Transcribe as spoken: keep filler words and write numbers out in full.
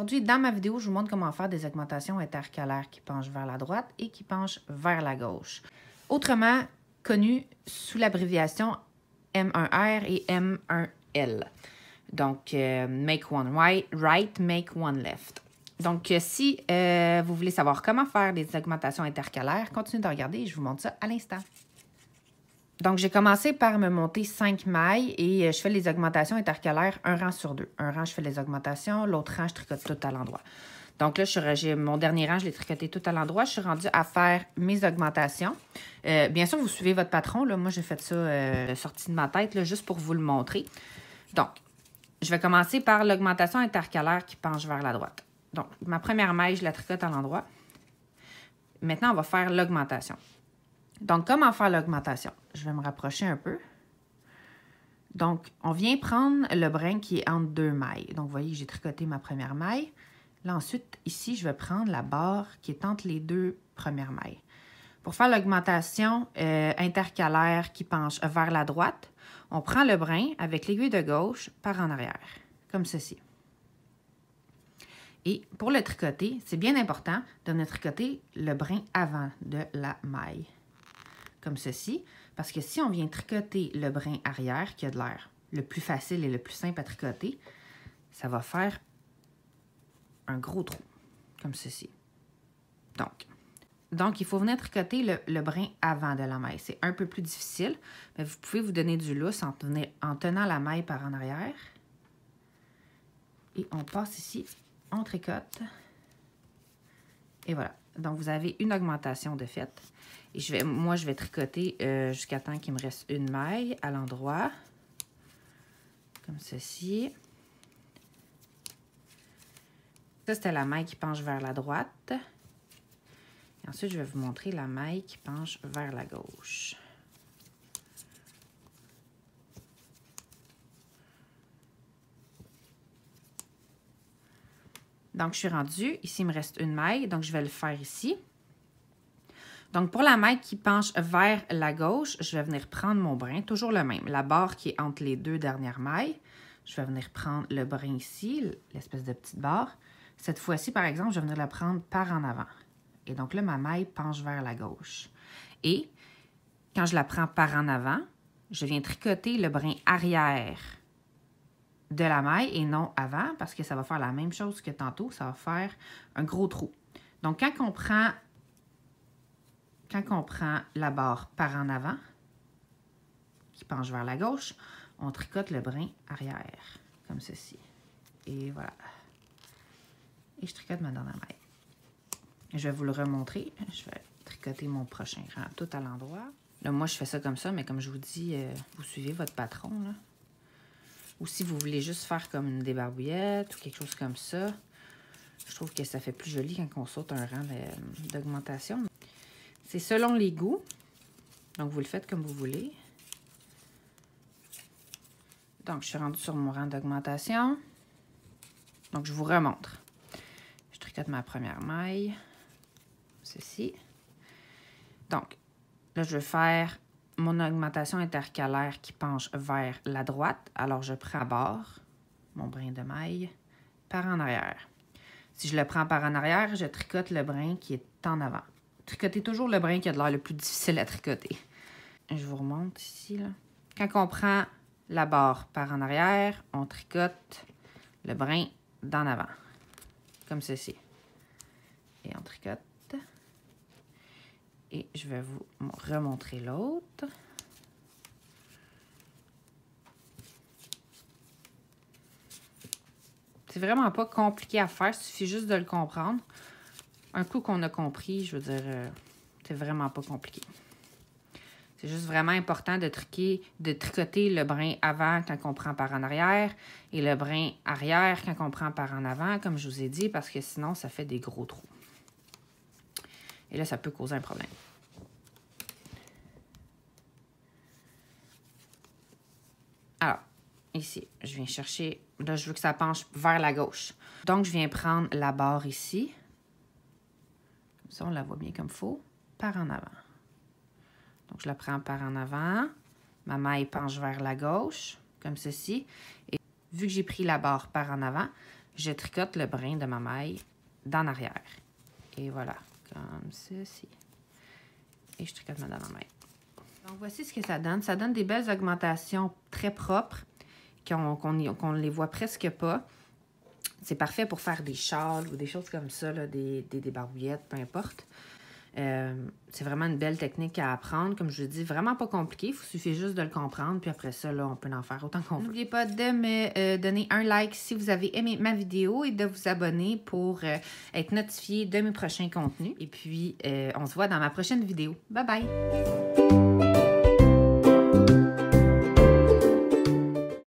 aujourd'hui, dans ma vidéo, je vous montre comment faire des augmentations intercalaires qui penchent vers la droite et qui penchent vers la gauche. Autrement connu sous l'abréviation M un R et M un L. Donc, euh, make one right, right, make one left. Donc, euh, si euh, vous voulez savoir comment faire des augmentations intercalaires, continuez de regarder et je vous montre ça à l'instant. Donc, j'ai commencé par me monter cinq mailles et euh, je fais les augmentations intercalaires un rang sur deux. Un rang, je fais les augmentations, l'autre rang, je tricote tout à l'endroit. Donc là, j'ai mon dernier rang, je l'ai tricoté tout à l'endroit. Je suis rendue à faire mes augmentations. Euh, bien sûr, vous suivez votre patron. Là. Moi, j'ai fait ça euh, sorti de ma tête, là, juste pour vous le montrer. Donc, je vais commencer par l'augmentation intercalaire qui penche vers la droite. Donc, ma première maille, je la tricote à l'endroit. Maintenant, on va faire l'augmentation. Donc, comment faire l'augmentation? Je vais me rapprocher un peu. Donc, on vient prendre le brin qui est entre deux mailles. Donc, vous voyez, j'ai tricoté ma première maille. Là, ensuite, ici, je vais prendre la barre qui est entre les deux premières mailles. Pour faire l'augmentation euh, intercalaire qui penche vers la droite, on prend le brin avec l'aiguille de gauche par en arrière, comme ceci. Et pour le tricoter, c'est bien important de ne tricoter le brin avant de la maille, comme ceci, parce que si on vient tricoter le brin arrière, qui a de l'air le plus facile et le plus simple à tricoter, ça va faire un gros trou, comme ceci. Donc, donc il faut venir tricoter le, le brin avant de la maille. C'est un peu plus difficile, mais vous pouvez vous donner du lousse en, tenir, en tenant la maille par en arrière. Et on passe ici. On tricote. Et voilà. Donc, vous avez une augmentation de fait. Et je vais, moi, je vais tricoter euh, jusqu'à temps qu'il me reste une maille à l'endroit. Comme ceci. Ça, c'était la maille qui penche vers la droite. Et ensuite, je vais vous montrer la maille qui penche vers la gauche. Donc, je suis rendue. Ici, il me reste une maille. Donc, je vais le faire ici. Donc, pour la maille qui penche vers la gauche, je vais venir prendre mon brin. Toujours le même. La barre qui est entre les deux dernières mailles. Je vais venir prendre le brin ici, l'espèce de petite barre. Cette fois-ci, par exemple, je vais venir la prendre par en avant. Et donc là, ma maille penche vers la gauche. Et quand je la prends par en avant, je viens tricoter le brin arrière de la maille et non avant, parce que ça va faire la même chose que tantôt, ça va faire un gros trou. Donc, quand on prend, quand on prend la barre par en avant, qui penche vers la gauche, on tricote le brin arrière, comme ceci. Et voilà. Et je tricote ma dernière maille. Je vais vous le remontrer. Je vais tricoter mon prochain rang tout à l'endroit. Là, moi, je fais ça comme ça, mais comme je vous dis, euh, vous suivez votre patron, là. Ou si vous voulez juste faire comme une débarbouillette ou quelque chose comme ça, je trouve que ça fait plus joli quand on saute un rang d'augmentation. C'est selon les goûts. Donc, vous le faites comme vous voulez. Donc, je suis rendue sur mon rang d'augmentation. Donc, je vous remontre. Je tricote ma première maille. Ceci. Donc, là, je vais faire mon augmentation intercalaire qui penche vers la droite. Alors, je prends la barre, mon brin de maille, par en arrière. Si je le prends par en arrière, je tricote le brin qui est en avant. Tricotez toujours le brin qui a de l'air le plus difficile à tricoter. Je vous remonte ici, là. Quand on prend la barre par en arrière, on tricote le brin d'en avant, comme ceci. Et on tricote. Et je vais vous remontrer l'autre. C'est vraiment pas compliqué à faire, il suffit juste de le comprendre. Un coup qu'on a compris, je veux dire, euh, c'est vraiment pas compliqué. C'est juste vraiment important de, triquer, de tricoter le brin avant quand on prend par en arrière et le brin arrière quand on prend par en avant, comme je vous ai dit, parce que sinon, ça fait des gros trous. Et là, ça peut causer un problème. Alors, ici, je viens chercher... Là, je veux que ça penche vers la gauche. Donc, je viens prendre la barre ici. Comme ça, on la voit bien comme il faut. Par en avant. Donc, je la prends par en avant. Ma maille penche vers la gauche, comme ceci. Et vu que j'ai pris la barre par en avant, je tricote le brin de ma maille d'en arrière. Et voilà, comme ceci. Et je tricote ma dans ma maille. Donc, voici ce que ça donne. Ça donne des belles augmentations très propres, qu'on qu'on qu'on les voit presque pas. C'est parfait pour faire des châles ou des choses comme ça, là, des, des, des barbouillettes, peu importe. Euh, c'est vraiment une belle technique à apprendre. Comme je vous dis, vraiment pas compliqué. Il suffit juste de le comprendre. Puis après ça, là, on peut en faire autant qu'on veut. N'oubliez pas de me euh, donner un like si vous avez aimé ma vidéo et de vous abonner pour euh, être notifié de mes prochains contenus. Et puis, euh, on se voit dans ma prochaine vidéo. Bye bye!